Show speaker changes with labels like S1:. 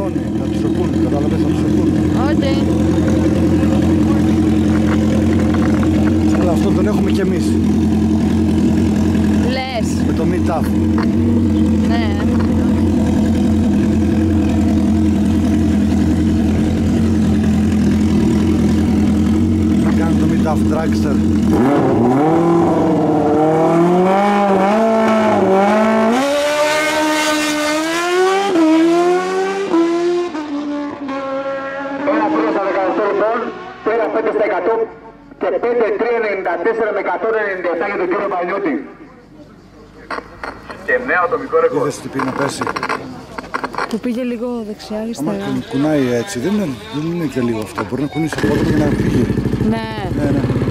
S1: Μαλώνει, θα τους σοκούν, κατάλαβες, θα τους σοκούν.
S2: Άντε.
S1: Αλλά αυτό τον έχουμε κι εμείς.
S2: Λες.
S1: Με το meet-up.
S2: Ναι.
S1: Να κάνει το meet-up dragster.
S3: Πέρα 5% και 5.394 με 197 για τον κύριο Πανιώτη. Και νέο ατομικό ρεκόρ.
S1: Είδες τι πήγε να πέσει.
S2: Του πήγε λίγο δεξιά,
S1: Άμα
S2: αριστερά.
S1: κουνάει έτσι, δεν είναι και λίγο αυτό. Μπορεί να κουνήσει από εδώ και να φύγει.
S2: Ναι.
S1: Ναι, ναι.